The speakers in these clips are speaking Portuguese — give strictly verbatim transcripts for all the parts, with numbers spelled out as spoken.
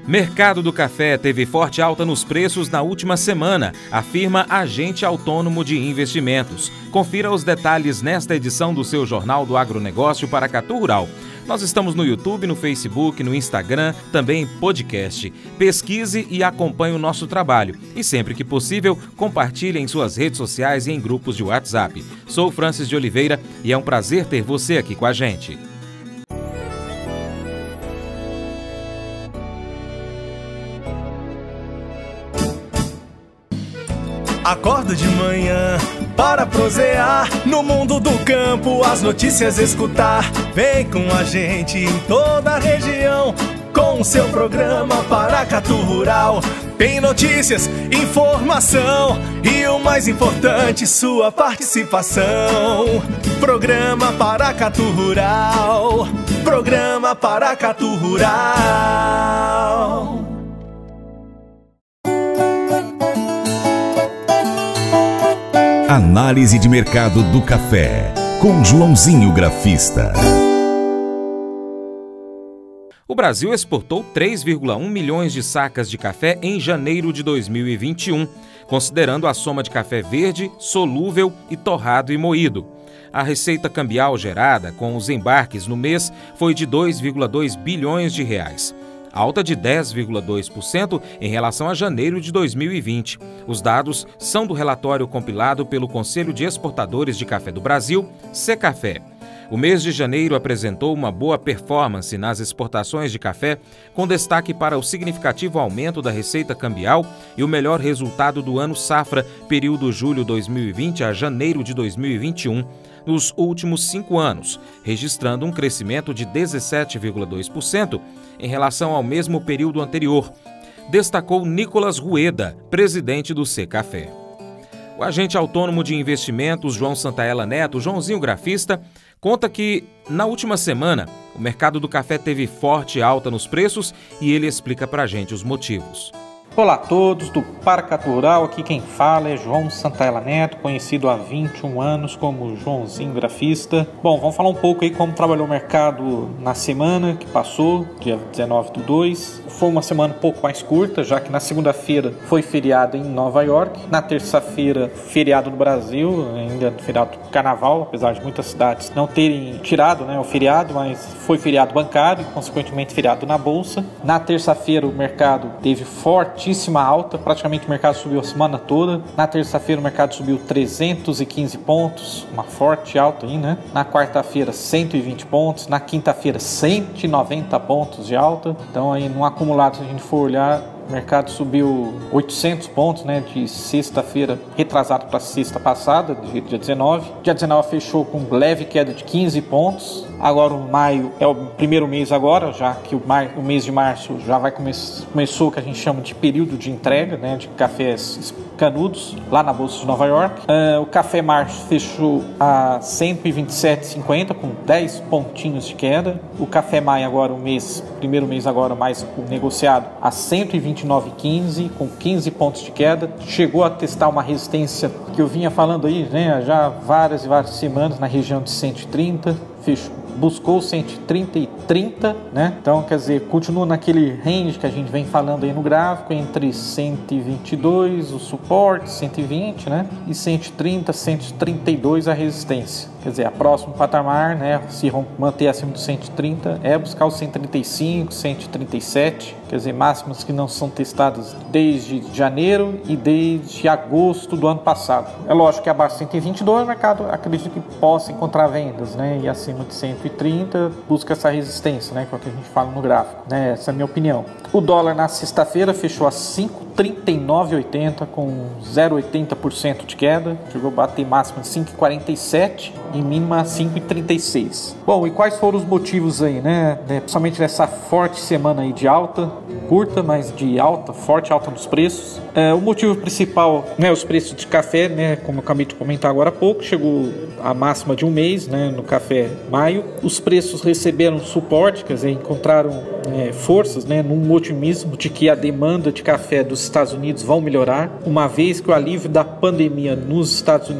Mercado do café teve forte alta nos preços na última semana, afirma agente autônomo de investimentos. Confira os detalhes nesta edição do seu Jornal do Agronegócio Paracatu Rural. Nós estamos no YouTube, no Facebook, no Instagram, também em podcast. Pesquise e acompanhe o nosso trabalho. E sempre que possível, compartilhe em suas redes sociais e em grupos de WhatsApp. Sou Francis de Oliveira e é um prazer ter você aqui com a gente. Acordo de manhã para prosear no mundo do campo, as notícias escutar. Vem com a gente em toda a região com o seu programa Paracatu Rural. Tem notícias, informação e o mais importante, sua participação. Programa Paracatu Rural. Programa Paracatu Rural. Análise de mercado do café, com Joãozinho Grafista. O Brasil exportou três vírgula um milhões de sacas de café em janeiro de dois mil e vinte e um, considerando a soma de café verde, solúvel e torrado e moído. A receita cambial gerada com os embarques no mês foi de dois vírgula dois bilhões de reais. Alta de dez vírgula dois por cento em relação a janeiro de dois mil e vinte. Os dados são do relatório compilado pelo Conselho de Exportadores de Café do Brasil, Secafé. O mês de janeiro apresentou uma boa performance nas exportações de café, com destaque para o significativo aumento da receita cambial e o melhor resultado do ano safra, período julho dois mil e vinte a janeiro de dois mil e vinte e um, nos últimos cinco anos, registrando um crescimento de dezessete vírgula dois por cento em relação ao mesmo período anterior, destacou Nicolas Rueda, presidente do Secafé. O agente autônomo de investimentos João Santaella Neto, Joãozinho Grafista, conta que, na última semana, o mercado do café teve forte alta nos preços e ele explica pra gente os motivos. Olá a todos do Paracatu Rural, aqui quem fala é João Santaella Neto, conhecido há vinte e um anos como Joãozinho Grafista. Bom, vamos falar um pouco aí como trabalhou o mercado na semana que passou, dia dezenove do dois. Foi uma semana um pouco mais curta, já que na segunda-feira foi feriado em Nova York, na terça-feira feriado no Brasil, ainda feriado do Carnaval, apesar de muitas cidades não terem tirado, né, o feriado, mas foi feriado bancário e consequentemente feriado na Bolsa. Na terça-feira o mercado teve forte alta, praticamente o mercado subiu a semana toda. Na terça-feira o mercado subiu trezentos e quinze pontos, uma forte alta aí, né? Na quarta-feira cento e vinte pontos, na quinta-feira cento e noventa pontos de alta. Então aí no acumulado, se a gente for olhar, o mercado subiu oitocentos pontos, né, de sexta-feira retrasado para sexta passada, dia dezenove. Dia dezenove fechou com leve queda de quinze pontos. Agora o maio é o primeiro mês agora, já que o, mar, o mês de março já vai come, começou o que a gente chama de período de entrega, né, de cafés canudos, lá na Bolsa de Nova York. Uh, o café março fechou a cento e vinte e sete vírgula cinquenta, com dez pontinhos de queda. O café maio agora, o mês, primeiro mês agora mais negociado, a cento e vinte e nove vírgula quinze, com quinze pontos de queda. Chegou a testar uma resistência que eu vinha falando aí, né, já várias e várias semanas, na região de cento e trinta, fechou, buscou cento e trinta e trinta, né? Então, quer dizer, continua naquele range que a gente vem falando aí no gráfico, entre cento e vinte e dois, o suporte, cento e vinte, né? E cento e trinta, cento e trinta e dois a resistência. Quer dizer, a próximo patamar, né, se manter acima do cento e trinta, é buscar os cento e trinta e cinco, cento e trinta e sete, quer dizer, máximas que não são testadas desde janeiro e desde agosto do ano passado. É lógico que abaixo de cento e vinte e dois o mercado acredito que possa encontrar vendas, né, e acima de cento e trinta busca essa resistência, né, que é o que a gente fala no gráfico, né, essa é a minha opinião. O dólar na sexta-feira fechou a cinco vírgula trinta e nove oitenta, com zero vírgula oitenta por cento de queda, chegou a bater máxima de cinco vírgula quarenta e sete e mínima cinco vírgula trinta e seis. Bom, e quais foram os motivos aí, né? Principalmente nessa forte semana aí de alta, curta, mas de alta, forte alta nos preços. É, o motivo principal, né, os preços de café, né, como eu acabei de comentar agora há pouco, chegou a máxima de um mês, né, no café maio. Os preços receberam suporte, quer dizer, encontraram é, forças, né, num otimismo de que a demanda de café dos Estados Unidos vão melhorar, uma vez que o alívio da pandemia nos Estados Unidos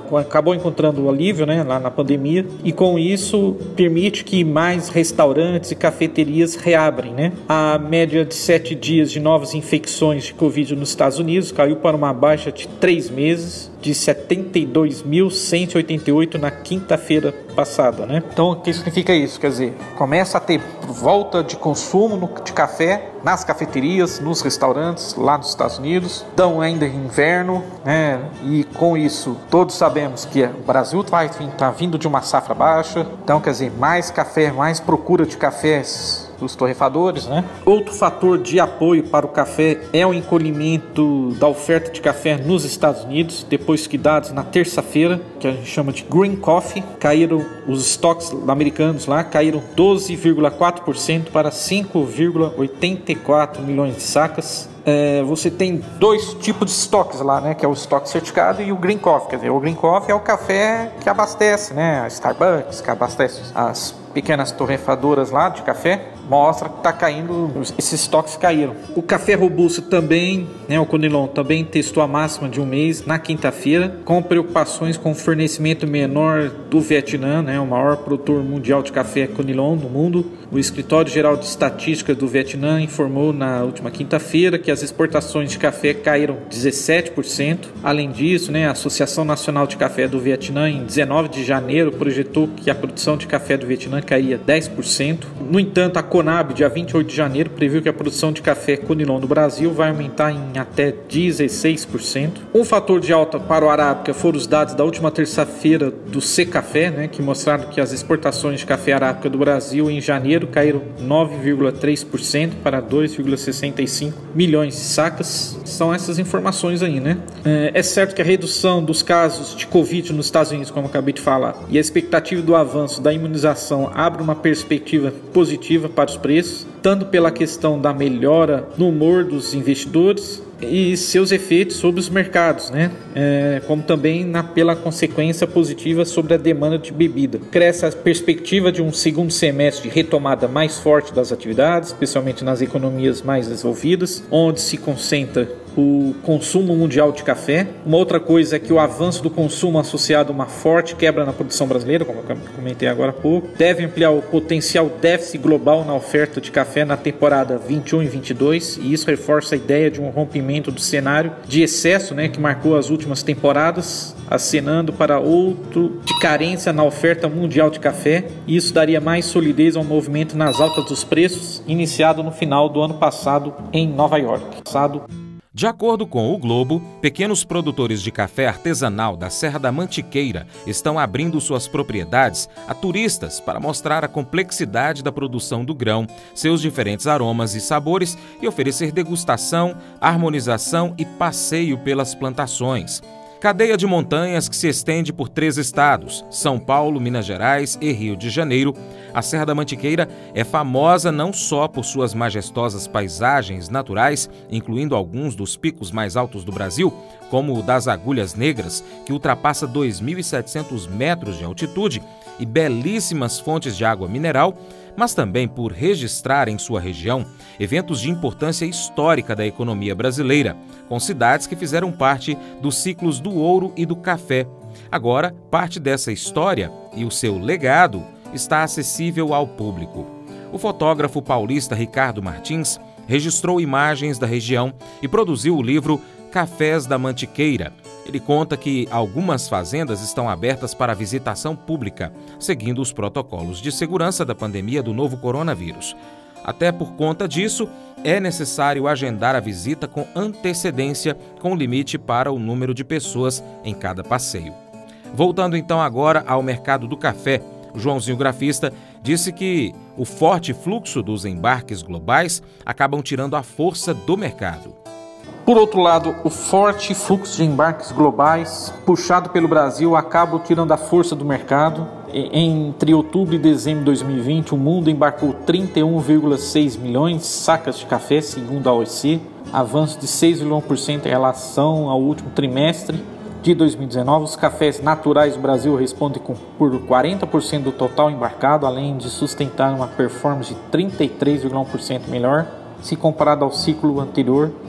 acabou encontrando alívio, né, lá na pandemia, e com isso permite que mais restaurantes e cafeterias reabrem, né? A média de sete dias de novas infecções de Covid nos Estados Unidos caiu para uma baixa de três meses, de setenta e dois mil cento e oitenta e oito na quinta-feira passada, né? Então, o que significa isso? Quer dizer, começa a ter volta de consumo de café nas cafeterias, nos restaurantes lá nos Estados Unidos. Então, ainda é inverno, né? E com isso, todos sabemos que o Brasil vai estar vindo de uma safra baixa. Então, quer dizer, mais café, mais procura de cafés dos torrefadores, né? Outro fator de apoio para o café é o encolhimento da oferta de café nos Estados Unidos, depois que dados na terça-feira, que a gente chama de Green Coffee, caíram os estoques americanos lá, caíram doze vírgula quatro por cento para cinco vírgula oitenta e quatro milhões de sacas. É, você tem dois tipos de estoques lá, né? Que é o estoque certificado e o Green Coffee. Quer dizer, o Green Coffee é o café que abastece, né? A Starbucks, que abastece as pequenas torrefadoras lá de café, mostra que está caindo, esses estoques caíram. O café robusto também, né, o Conilon, também testou a máxima de um mês na quinta-feira, com preocupações com o fornecimento menor do Vietnã, né, o maior produtor mundial de café Conilon no mundo. O Escritório Geral de Estatística do Vietnã informou na última quinta-feira que as exportações de café caíram dezessete por cento. Além disso, né, a Associação Nacional de Café do Vietnã, em dezenove de janeiro, projetou que a produção de café do Vietnã cairia dez por cento. No entanto, a Conab, dia vinte e oito de janeiro, previu que a produção de café Conilon no Brasil vai aumentar em até dezesseis por cento. Um fator de alta para o Arábica foram os dados da última terça-feira do Secafé, né, que mostraram que as exportações de café Arábica do Brasil em janeiro caíram nove vírgula três por cento para dois vírgula sessenta e cinco milhões de sacas. São essas informações aí, né? É certo que a redução dos casos de Covid nos Estados Unidos, como eu acabei de falar, e a expectativa do avanço da imunização abre uma perspectiva positiva para os preços, tanto pela questão da melhora no humor dos investidores e seus efeitos sobre os mercados, né? É, como também na, pela consequência positiva sobre a demanda de bebida. Cresce a perspectiva de um segundo semestre de retomada mais forte das atividades, especialmente nas economias mais desenvolvidas, onde se concentra o consumo mundial de café. Uma outra coisa é que o avanço do consumo associado a uma forte quebra na produção brasileira, como eu comentei agora há pouco, deve ampliar o potencial déficit global na oferta de café na temporada vinte e um e vinte e dois, e isso reforça a ideia de um rompimento do cenário de excesso, né, que marcou as últimas temporadas, acenando para outro de carência na oferta mundial de café, e isso daria mais solidez ao movimento nas altas dos preços, iniciado no final do ano passado em Nova York. Passado De acordo com o Globo, pequenos produtores de café artesanal da Serra da Mantiqueira estão abrindo suas propriedades a turistas para mostrar a complexidade da produção do grão, seus diferentes aromas e sabores e oferecer degustação, harmonização e passeio pelas plantações. Cadeia de montanhas que se estende por três estados, São Paulo, Minas Gerais e Rio de Janeiro, a Serra da Mantiqueira é famosa não só por suas majestosas paisagens naturais, incluindo alguns dos picos mais altos do Brasil, como o das Agulhas Negras, que ultrapassa dois mil e setecentos metros de altitude, e belíssimas fontes de água mineral, mas também por registrar em sua região eventos de importância histórica da economia brasileira, com cidades que fizeram parte dos ciclos do ouro e do café. Agora, parte dessa história e o seu legado está acessível ao público. O fotógrafo paulista Ricardo Martins registrou imagens da região e produziu o livro Cafés da Mantiqueira. Ele conta que algumas fazendas estão abertas para visitação pública, seguindo os protocolos de segurança da pandemia do novo coronavírus. Até por conta disso, é necessário agendar a visita com antecedência, com limite para o número de pessoas em cada passeio. Voltando então agora ao mercado do café, o Joãozinho Grafista disse que o forte fluxo dos embarques globais acabam tirando a força do mercado. Por outro lado, o forte fluxo de embarques globais puxado pelo Brasil acaba tirando a força do mercado. Entre outubro e dezembro de dois mil e vinte, o mundo embarcou trinta e um vírgula seis milhões de sacas de café, segundo a O E C, avanço de seis vírgula um por cento em relação ao último trimestre de dois mil e dezenove. Os cafés naturais do Brasil respondem com, por quarenta por cento do total embarcado, além de sustentar uma performance de trinta e três vírgula um por cento melhor, se comparado ao ciclo anterior,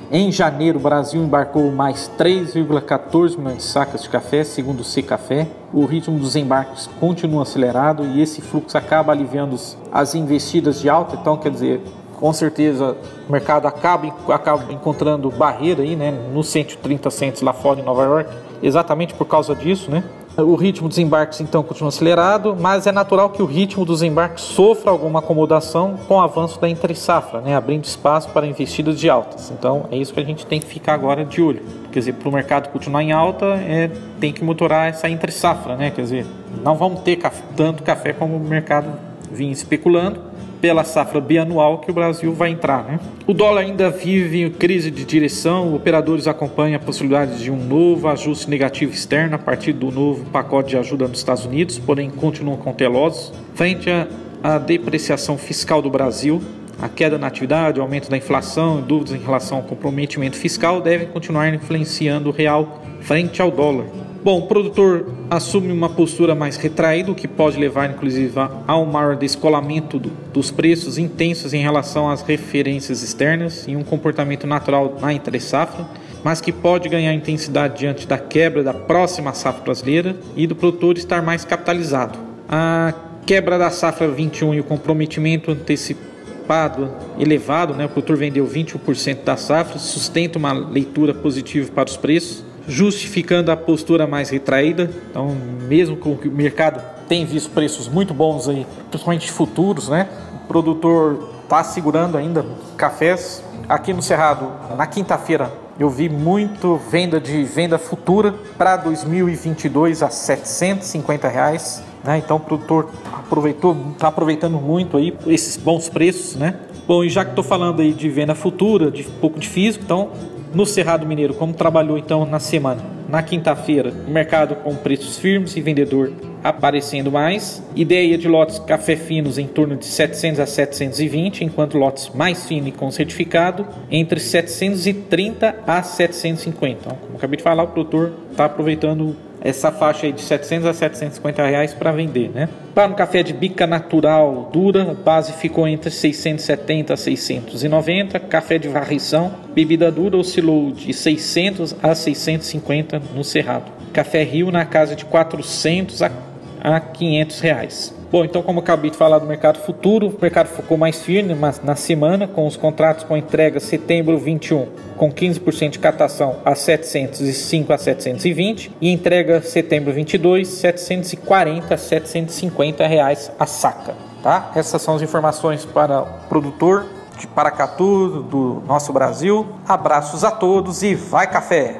Em janeiro, o Brasil embarcou mais três vírgula quatorze milhões de sacas de café, segundo o Secafé. O ritmo dos embarques continua acelerado e esse fluxo acaba aliviando as investidas de alta. Então, quer dizer, com certeza o mercado acaba, acaba encontrando barreira aí, né, nos cento e trinta centos lá fora em Nova York, exatamente por causa disso, né? O ritmo dos embarques então continua acelerado, mas é natural que o ritmo dos embarques sofra alguma acomodação com o avanço da entre-safra, né, abrindo espaço para investidas de altas. Então é isso que a gente tem que ficar agora de olho. Quer dizer, para o mercado continuar em alta, é, tem que monitorar essa entre-safra, né? Quer dizer, não vamos ter café, tanto café como o mercado vinha especulando, pela safra bianual que o Brasil vai entrar, né? O dólar ainda vive crise de direção, operadores acompanham a possibilidade de um novo ajuste negativo externo a partir do novo pacote de ajuda nos Estados Unidos, porém continuam cautelosos. Frente à depreciação fiscal do Brasil, a queda na atividade, o aumento da inflação e dúvidas em relação ao comprometimento fiscal devem continuar influenciando o real frente ao dólar. Bom, o produtor assume uma postura mais retraída, o que pode levar, inclusive, a um maior descolamento do, dos preços intensos em relação às referências externas e um comportamento natural na entre-safra, mas que pode ganhar intensidade diante da quebra da próxima safra brasileira e do produtor estar mais capitalizado. A quebra da safra vinte e um e o comprometimento antecipado elevado, né, o produtor vendeu vinte e um por cento da safra, sustenta uma leitura positiva para os preços, justificando a postura mais retraída. Então, mesmo que o mercado tenha visto preços muito bons aí, principalmente futuros, né, o produtor está segurando ainda cafés. Aqui no Cerrado, na quinta-feira, eu vi muito venda de venda futura para dois mil e vinte e dois a setecentos e cinquenta reais, né? Então o produtor aproveitou, está aproveitando muito aí esses bons preços, né? Bom, e já que estou falando aí de venda futura, de um pouco de físico, então no Cerrado Mineiro, como trabalhou então na semana? Na quinta-feira, o mercado com preços firmes e vendedor aparecendo mais. Ideia de lotes café finos em torno de setecentos a setecentos e vinte, enquanto lotes mais finos e com certificado entre setecentos e trinta a setecentos e cinquenta. Então, como eu acabei de falar, o produtor está aproveitando essa faixa aí de setecentos a setecentos e cinquenta reais para vender, né? Para um café de bica natural dura, a base ficou entre seiscentos e setenta a seiscentos e noventa. Café de varrição, bebida dura oscilou de seiscentos a seiscentos e cinquenta no Cerrado. Café Rio na casa de quatrocentos a quinhentos reais. Bom, então como eu acabei de falar do mercado futuro, o mercado ficou mais firme mas na semana, com os contratos com entrega setembro vinte e um com quinze por cento de catação a setecentos e cinco a setecentos e vinte e entrega setembro vinte e dois setecentos e quarenta a setecentos e cinquenta reais a saca, tá? Essas são as informações para o produtor de Paracatu, do nosso Brasil. Abraços a todos e vai café!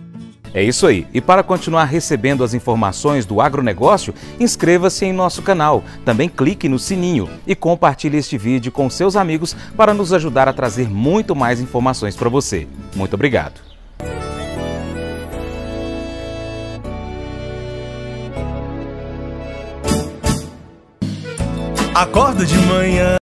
É isso aí. E para continuar recebendo as informações do agronegócio, inscreva-se em nosso canal. Também clique no sininho e compartilhe este vídeo com seus amigos para nos ajudar a trazer muito mais informações para você. Muito obrigado. Acorda de manhã.